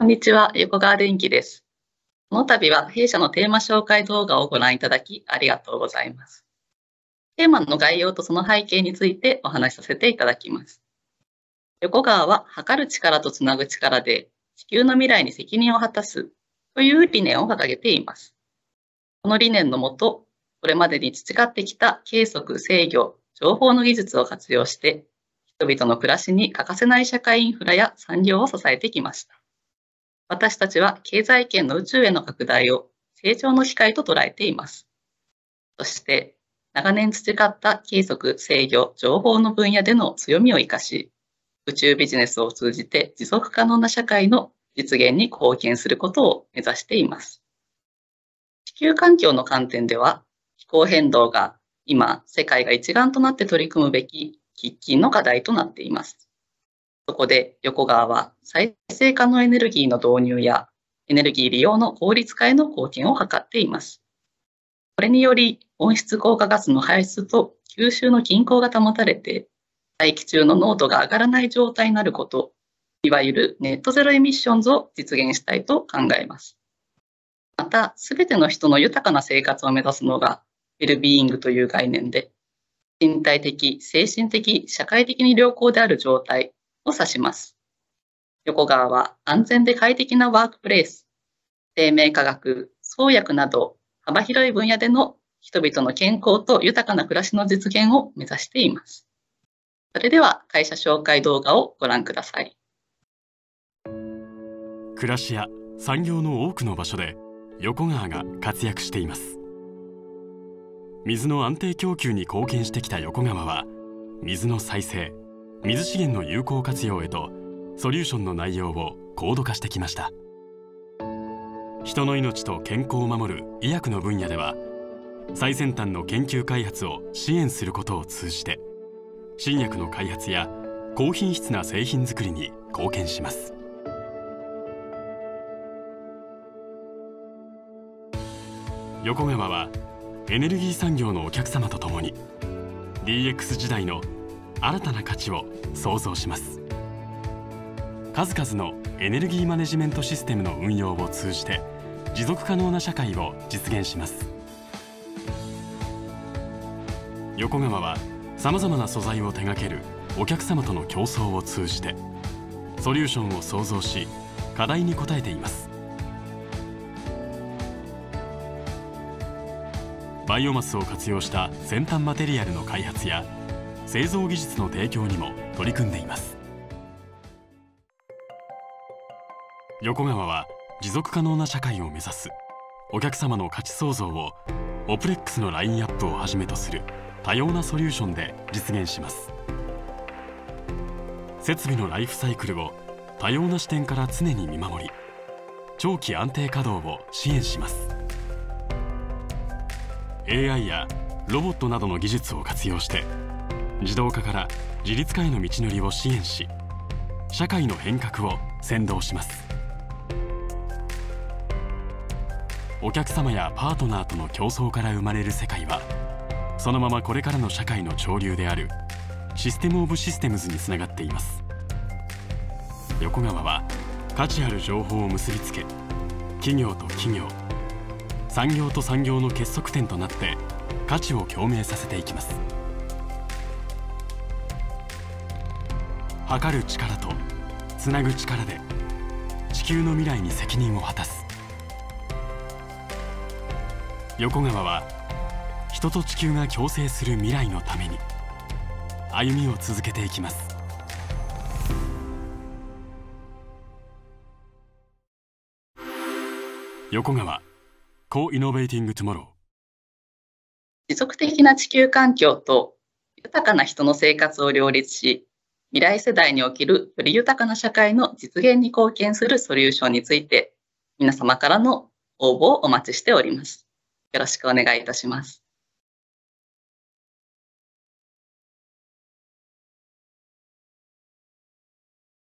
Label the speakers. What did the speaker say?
Speaker 1: こんにちは、横川電機です。この度は弊社のテーマ紹介動画をご覧いただきありがとうございます。テーマの概要とその背景についてお話しさせていただきます。横川は測る力とつなぐ力で地球の未来に責任を果たすという理念を掲げています。この理念のもと、これまでに培ってきた計測、制御、情報の技術を活用して、人々の暮らしに欠かせない社会インフラや産業を支えてきました。私たちは経済圏の宇宙への拡大を成長の機会と捉えています。そして、長年培った計測、制御、情報の分野での強みを生かし、宇宙ビジネスを通じて持続可能な社会の実現に貢献することを目指しています。地球環境の観点では、気候変動が今、世界が一丸となって取り組むべき喫緊の課題となっています。そこで横川は再生可能エネルギーの導入やエネルギー利用の効率化への貢献を図っています。これにより温室効果ガスの排出と吸収の均衡が保たれて大気中の濃度が上がらない状態になること、いわゆるネットゼロエミッションズを実現したいと考えます。また、すべての人の豊かな生活を目指すのがウェルビーイングという概念で、身体的、精神的、社会的に良好である状態を指します。横川は安全で快適なワークプレイス、生命科学、創薬など幅広い分野での人々の健康と豊かな暮らしの実現を目指しています。それでは会社紹介動画をご覧ください。
Speaker 2: 暮らしや産業の多くの場所で横川が活躍しています。水の安定供給に貢献してきた横川は、水の再生、水資源の有効活用へとソリューションの内容を高度化してきました。人の命と健康を守る医薬の分野では、最先端の研究開発を支援することを通じて新薬の開発や高品質な製品作りに貢献します。横川はエネルギー産業のお客様と共に DX 時代の新たな価値を創造します。数々のエネルギーマネジメントシステムの運用を通じて持続可能な社会を実現します。横川はさまざまな素材を手掛けるお客様との競争を通じてソリューションを創造し、課題に応えています。バイオマスを活用した先端マテリアルの開発や製造技術の提供にも取り組んでいます。横川は持続可能な社会を目指すお客様の価値創造をオプレックスのラインアップをはじめとする多様なソリューションで実現します。設備のライフサイクルを多様な視点から常に見守り、長期安定稼働を支援します。AI やロボットなどの技術を活用して自動化から自立化への道のりを支援し、社会の変革を先導します。お客様やパートナーとの競争から生まれる世界は、そのままこれからの社会の潮流であるシステムオブシステムズにつながっています。横川は価値ある情報を結びつけ、企業と企業、産業と産業の結束点となって価値を共鳴させていきます。測る力とつなぐ力で地球の未来に責任を果たす。横川は人と地球が共生する未来のために歩みを続けていきます。横川Co-Innovating Tomorrow。
Speaker 1: 持続的な地球環境と豊かな人の生活を両立し、未来世代におけるより豊かな社会の実現に貢献するソリューションについて、皆様からの応募をお待ちしております。よろしくお願いいたします。